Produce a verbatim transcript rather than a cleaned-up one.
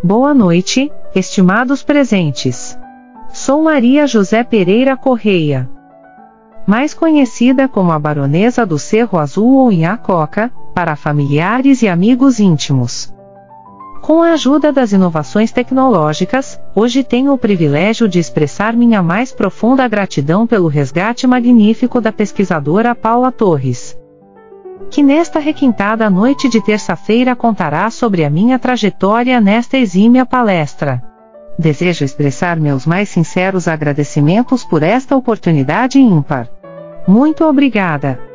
Boa noite, estimados presentes. Sou Maria José Pereira Correia, mais conhecida como a Baronesa do Cerro Azul ou Inhacoca, para familiares e amigos íntimos. Com a ajuda das inovações tecnológicas, hoje tenho o privilégio de expressar minha mais profunda gratidão pelo resgate magnífico da pesquisadora Paula Torres, que nesta requintada noite de terça-feira contará sobre a minha trajetória nesta exímia palestra. Desejo expressar meus mais sinceros agradecimentos por esta oportunidade ímpar. Muito obrigada.